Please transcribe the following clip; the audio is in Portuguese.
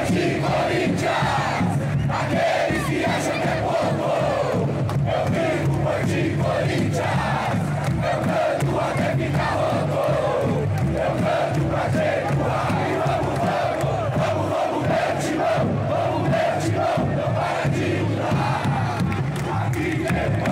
de Corinthians, aqueles que acham que é pouco. Eu vivo por de Corinthians, eu canto até ficar louco. Eu canto pra ter o raio. Vamos, meu timão, não para de mudar. Aqui é